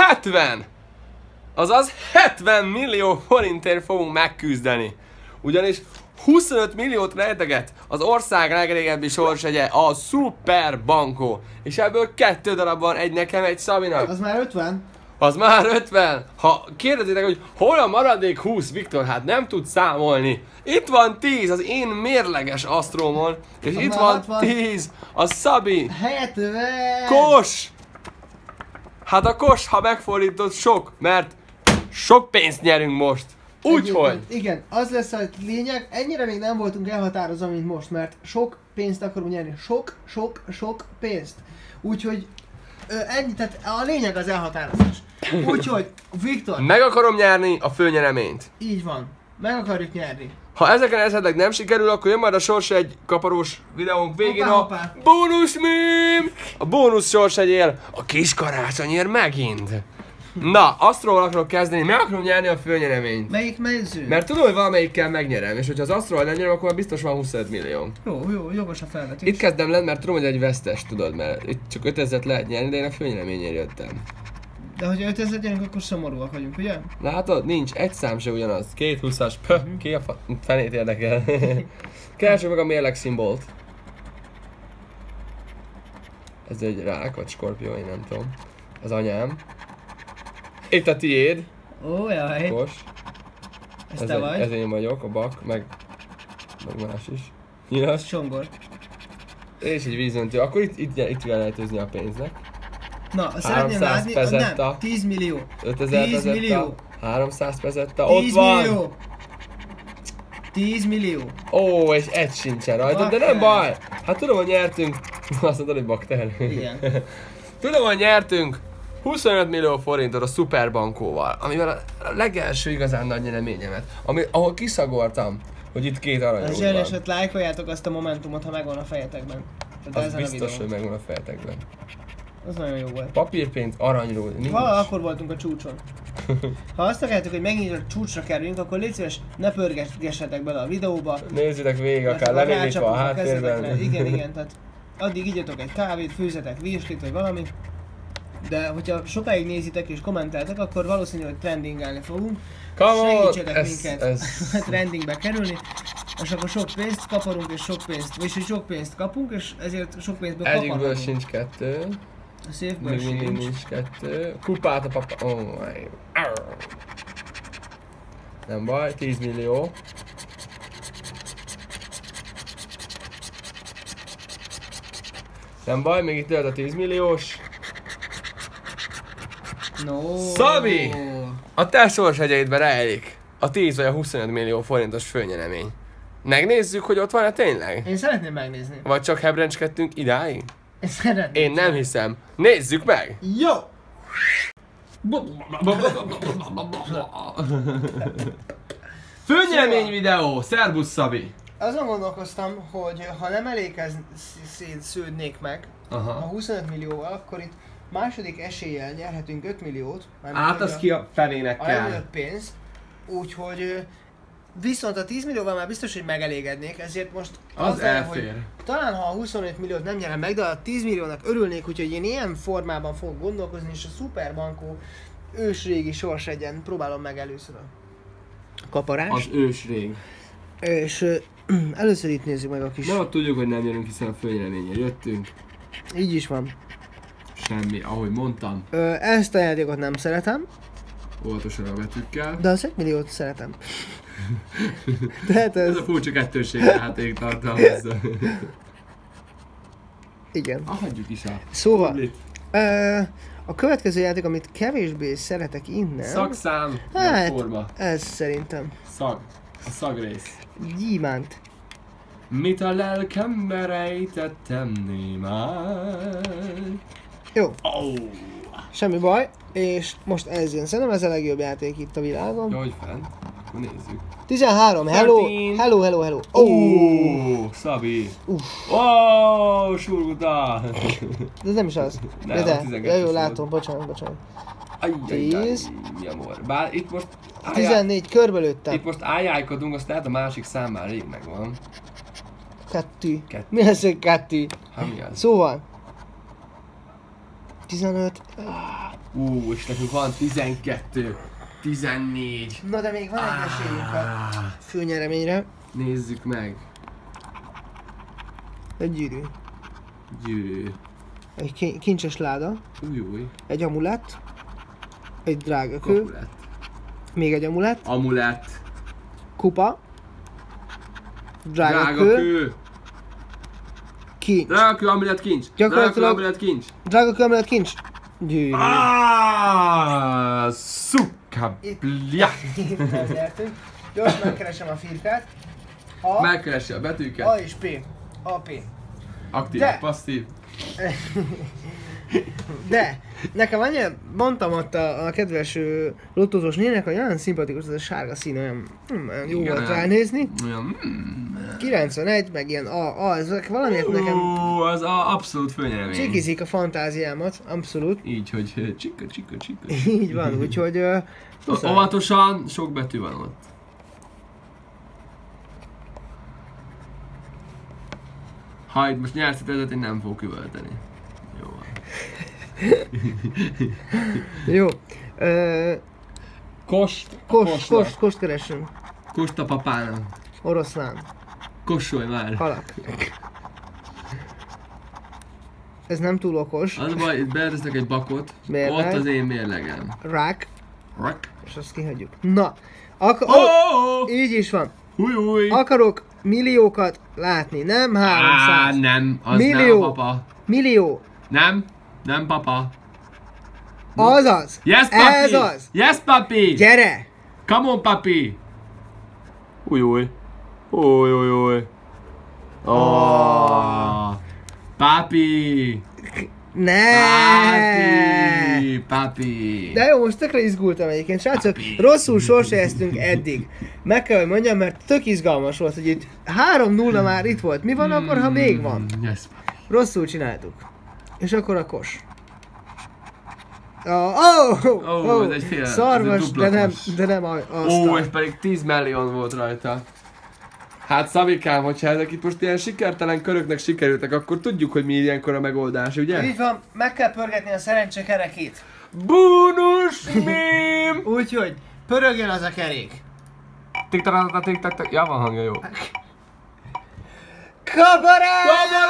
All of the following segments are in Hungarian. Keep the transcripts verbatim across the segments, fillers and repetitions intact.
hetven! Azaz hetven millió forintért fogunk megküzdeni. Ugyanis huszonöt milliót rejteget az ország legrégebbi sorsegye, a Super Banco. És ebből kettő darab van, egy nekem, egy Szabinak. Az már ötven? Az már ötven. Ha kérdezitek, hogy hol a maradék húsz, Viktor, hát nem tud számolni. Itt van tíz az én mérleges asztrómon, és Az itt már van hatvan. tíz a Szabi. hetven! Kos! Hát a kos, ha megfordított, sok, mert sok pénzt nyerünk most. Úgyhogy. Egyébként, igen, az lesz a lényeg, ennyire még nem voltunk elhatározva, mint most, mert sok pénzt akarunk nyerni. Sok, sok, sok pénzt. Úgyhogy ö, ennyi, tehát a lényeg az elhatározás. Úgyhogy, Viktor, Meg akarom nyerni a főnyereményt. így van, meg akarjuk nyerni. Ha ezeken esetleg nem sikerül, akkor jön majd a sors egy kaparós videónk végén Hoppá, a hoppá. bónusz mém! A bónusz sors egyél a kis karácsonyér megint. Na, Astróval akarok kezdeni, meg akarom nyerni a főnyereményt. Melyik mező? Mert tudom, hogy valamelyikkel megnyerem, és hogyha az Astróval nem nyerem, akkor már biztos van huszonöt millió. Jó, jó, jogos a felvetés. Itt kezdem lenni, mert tudom, hogy egy vesztes, tudod, mert itt csak ötezret lehet nyerni, de én a főnyereményért jöttem. De hogyha ötezer gyerünk, akkor szomorúak vagyunk, ugye? Látod? Nincs, egy szám se ugyanaz. Két húszas, pöh, ki a fa... fenét érdekel. Keresünk meg a mérleg szimbolt. Ez egy rák, vagy skorpió, én nem tudom. Az anyám. Itt a tiéd. Ó, jaj. Kos. Ez Ez, te egy, vagy. ez én vagyok, a bak, meg, meg más is. Nyilas. Songor. És egy vízöntő. Akkor itt, itt, itt kell lehetőzni a pénznek. Na, szeretném háromszáz látni, pezetta. nem, tíz millió. ötezer tíz pezetta. millió. háromszáz pezetta. Ott tíz van! millió. tíz millió. Ó, és egy sincsen rajta, de nem baj! Hát tudom, hogy nyertünk. Azt mondod, hogy bakter. Igen. Tudom, hogy nyertünk huszonöt millió forintot a Super Bankóval, amivel a legelső igazán nagy nyereményemet, ami, ahol kiszagoltam, hogy itt két Az aranyról zseni van. eset lájkoljátok azt a momentumot, ha megvan a fejetekben. Tehát Az ezen a biztos, videón. hogy megvan a fejetekben. Az nagyon jó volt. Papírpénz, aranyról, nincs. Vala akkor voltunk a csúcson. Ha azt akarjátok, hogy megint a csúcsra kerüljünk, akkor légy szíves, ne pörgessetek bele a videóba. Nézzétek végig, akár Mert levédítve a rácsapunk háttérben. kezetekre. Igen, igen, tehát addig igyatok egy kávét, főzetek virslit vagy valami. De hogyha sokáig nézitek és kommenteltek, akkor valószínű, hogy trendingelni fogunk. Come on! Segítsetek Ez, minket ez... trendingbe kerülni, és akkor sok pénzt kaparunk és sok pénzt, vagyis hogy sok pénzt kapunk, és ezért sok pénzből Egyikből kaparunk. sincs kettő. A szépből Még mindig sincs. nincs kettő. Kupát a papa... Oh my... Arr. Nem baj, tíz millió. Nem baj, még itt jöhet a tíz milliós. No. Szabi! A te sorshegyeidben rejlik a tíz vagy a huszonöt millió forintos főnyeremény. Megnézzük, hogy ott van-e tényleg? Én szeretném megnézni. Vagy csak hebrencskedtünk idáig? Én szeretném. Én nem hiszem. Nézzük meg! Jó! Főnyeremény videó! Szerbusz Szabi! Azon gondolkoztam, hogy ha nem elég ez szűdnék meg Aha. a huszonöt millióval, akkor itt második eséllyel nyerhetünk öt milliót. mármint, Át hogy az ki a fenének a kell. elmúlt pénz. Úgyhogy ö, viszont a tíz millióval már biztos, hogy megelégednék, ezért most Az azzal, elfér. hogy talán ha a huszonöt milliót nem nyerem meg, de a tíz milliónak örülnék, úgyhogy én ilyen formában fogok gondolkozni, és a Super Banco ősrégi sorsegyen próbálom meg először a kaparást. Az ősrég. És ö, először itt nézzük meg a kis... Nem, tudjuk, hogy nem jönünk, hiszen a főnyereményen jöttünk. Így is van. Semmi, ahogy mondtam, Ö, ezt a játékot nem szeretem, óvatosan a betűkkel. de az egy milliót szeretem. Tehát ez... Ez a furcsa kettőség játék tartalmazza. Igen. Ah, hagyjuk is a Szóval, publit. ö, a következő játék, amit kevésbé szeretek innen... Szakszám, Hát, meg forma. ez szerintem. Szag. A szagrész. Gyímánt. Mit a lelkembe rejtettem némán. Jó, Oh. semmi baj. És most ez jön. Szerintem ez a legjobb játék itt a világon. Jó, hogy fent. Akkor nézzük. tizenhárom, hello, tizenhárom. hello, hello, hello. Ó, Oh, oh, Szabi. Uff. Ó, oh, surguta. de ez nem is az. Nem, De, a de. tizenkettes Ja, jó, volt. látom, bocsánat, bocsánat. Ajjajjaj, tíz. mi amor. Bár itt most... ájjá- tizennégy, körbelőttem. Itt most ájjájkodunk, azt lehet a másik szám már rég megvan. Kettő. Kettő. Mi lesz, hogy kettő? Hát mi az? Szóval. tizenöt. Ah, Ú, és nekünk van tizenkettő, tizennégy. Na de még van egy esélyünk a főnyereményre. Nézzük meg. Egy gyűrű. Gyűrű. Egy ki- kincses láda. Új, új. Egy amulett. Egy drágakő. Kapulett. Még egy amulett. Amulett. Kupa. Drágakő. Drágakő. Kincs. Drágakő, amulett, kincs. Gyakorlatilag- Drágakő, amulett, kincs. Drágakő, amulett, kincs. Gyűrű. Ah, Szukka. Blia. Itt elnyertünk. Gyorsan megkeresem a firkát. A, Megkeresi a betűket. A és P. A, P. Aktív, De- passzív. De, nekem annyi, mondtam ott a, a kedves ö, lottózós nének, hogy olyan szimpatikus ez a sárga szín, olyan, hm, olyan jó Igen, volt olyan- ránézni. Olyan, mm. kilencvenegy, meg ilyen A, A, ezek valamiért nekem Ú, az a abszolút főnyeremény. csikizik a fantáziámat, abszolút. Így, hogy ö, csika, csika, csika. Így van, úgyhogy ö, muszáj. Óvatosan, sok betű van ott. Ha itt most nyersz ezért én nem fogok üvölteni. Jó van. Jó. Ö, Kost. kost, Kosla. kost, kost keresünk. Kost a papának. Oroszlán, Kossolj már. halak. Ez nem túl okos. Az a baj, itt beletesznek egy bakot, Mérleg. ott az én mérlegem. Rák, Rak. és azt kihagyjuk. Na, ak- Ó, oh, oh, oh. így is van. Húj, húj. Akarok milliókat látni, nem Á, háromszáz. nem, az Millió. nem a papa. Millió. Nem, nem papa. Azaz. Yes, papi! Ez az. Yes, papi! Gyere. Come on, papi! Új, új. Új, új, új. Oh. Papi! Ne. Papi! Papi! De jó, most tökre izgultam egyébként. Srácok, Papi. rosszul sorsejeztünk eddig. Meg kell, hogy mondjam, mert tök izgalmas volt, hogy itt három nulla már itt volt. Mi van akkor, ha még van? Mm, yes, papi. Rosszul csináltuk. És akkor a kos. Oh, oh, oh, Ó, oh. ez egy fél- ez Szarvas, egy dupla de nem, kos. de nem a, Ó, aztán. és pedig tíz millió volt rajta. Hát Szabikám, hogyha ezek itt most ilyen sikertelen köröknek sikerültek, akkor tudjuk, hogy mi ilyenkor a megoldás, ugye? Így van, meg kell pörgetni a szerencse kerekét. Bónus mém! Úgyhogy pörögjön az a kerék. Tik-tak, tik-tak, ja, van hangja, jó. Kabarás!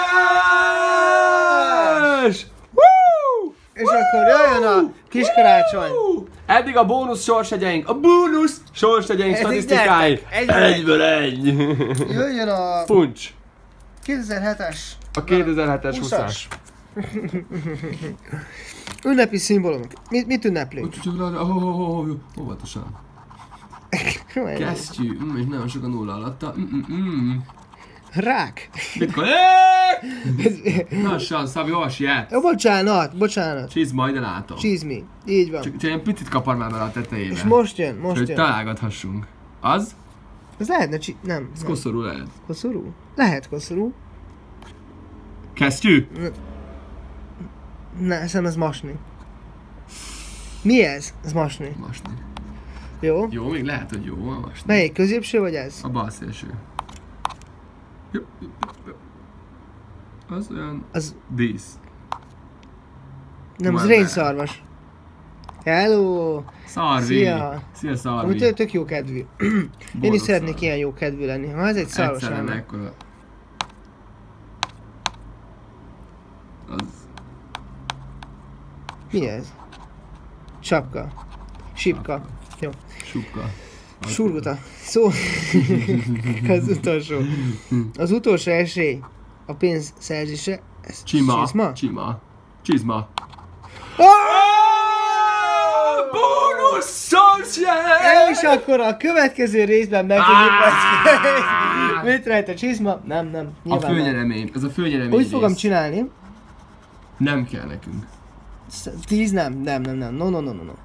Kabarás! Woo! És akkor jöjjön a kis karácsony. Woo! Eddig a bónusz sorsegyeink, a bónusz sorsegyeink Eddig statisztikái. nyertek. Egyből egy. Egyből egy. Jöjjön a Puncs. kétezer-hetes. A kétezer-hetes húszas. húszas. Ünnepi szimbólumok. Mit, mit ünneplünk? Óvatosan. Kesztyű, mm, és nagyon sok a nulla alatta. Mm, mm, mm. Rák. Bitcoin. Lassan, Szabi, hova siet? Jó, bocsánat, bocsánat. Csizd majd, de látom. Csizmi. Így van. Csak, csak ilyen picit kapar már bele a tetejébe. És most jön, most hogy jön. találgathassunk. Az? Ez lehetne csi... Nem. Ez nem. koszorú lehet. Koszorú? Lehet koszorú. Kesztyű? Ne, szerintem ez masni. Mi ez? Ez masni. Masni. Jó. Jó, még lehet, hogy jó a masni. Melyik? Középső vagy ez? A bal szélső. Jó, jó, jó. Az olyan... Az... dísz. Nem, az Már rénszarvas. Hello! Szarvi. Szia. Szia, Szarvi. Amúgy tök, tök jó kedvű. Én Boldog is szeretnék szarvi. ilyen jó kedvű lenni. Ha ez egy szaros Egyszerűen lenne. ekkora. Az... Mi ez? Sapka. Sipka. Jó. Supka. Surguta. Szó... az utolsó. Az utolsó esély a pénz szerzése. Ez Csima. Csizma? Csima. Csizma. Oh! Bónusz sorsjel! És akkor a következő részben meg tudjuk Ah! majd... Mit rajta? Csizma? Nem, nem. A Nyilván nem. főnyeremény. Ez a főnyeremény Úgy rész. fogom csinálni. Nem kell nekünk. Sz- Tíz nem, nem, nem, nem. No, no, no, no, no.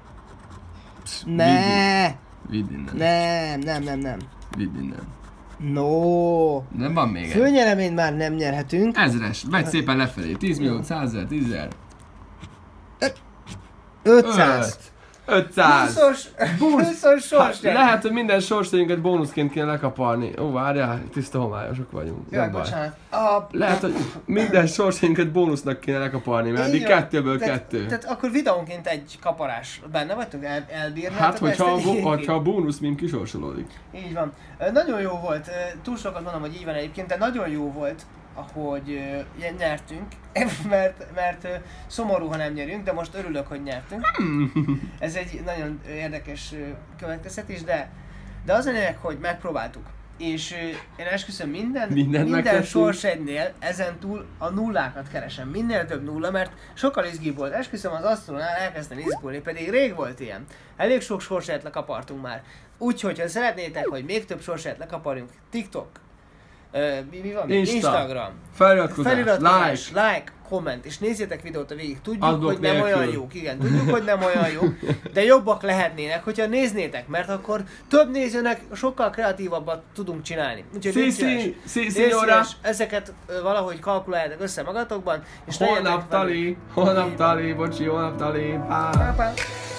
Ne, Vidd innen. nem, nem, nem, nem. Vidd innen. No. Nem van még egy. Főnyereményt már nem nyerhetünk. Ezres. Megy szépen lefelé. tíz millió, százezer, tízezer. ötszáz. ötszáz! húszas, húszas sorsjegyet. Lehet, hogy minden sorsjegyünket bónuszként kéne lekaparni. Ó, várjál, tiszta homályosok vagyunk. Jaj, Nem baj. bocsánat. A... Lehet, hogy minden sorsjegyünket bónusznak kéne lekaparni, mert eddig Így van. kettőből Tehát- kettő. Tehát akkor videónként egy kaparás benne vagytok, el, elbírnátok Hát, hogyha a, ezt bo- egyébként? hogyha a bónusz mím kisorsolódik. Így van. Ö, Nagyon jó volt, ö, túl sokat mondom, hogy így van egyébként, de nagyon jó volt, ahogy ö, ilyen nyertünk, mert, mert ö, szomorú, ha nem nyerünk, de most örülök, hogy nyertünk. Ez egy nagyon érdekes ö, következtetés, de, de az a lényeg, hogy megpróbáltuk. És ö, én esküszöm minden, Mindent minden megtettünk. sorsegynél ezen túl a nullákat keresem. Minél több nulla, mert sokkal izgibb volt. Esküszöm, az asztronál elkezdtem izgulni, pedig rég volt ilyen. Elég sok sorsegyet lekapartunk már. Úgyhogy, ha szeretnétek, hogy még több sorsegyet lekaparjunk, TikTok, ö, mi, mi van? Insta. Instagram, Feliratkozás, feliratkozás, like. like, komment, és nézzétek videót a végig. Tudjuk, Adblock hogy nem nélkül. olyan jók, igen, tudjuk, hogy nem olyan jók, de jobbak lehetnének, hogyha néznétek, mert akkor több nézőnek sokkal kreatívabbat tudunk csinálni. Úgyhogy Sí, légy sí, szíves, sí, légy signora. szíves, ezeket ö, valahogy kalkuláljátok össze magatokban, és legyetek Holnap velünk. tali, holnap tali, bocsi, holnap tali, bye. Pá, pá.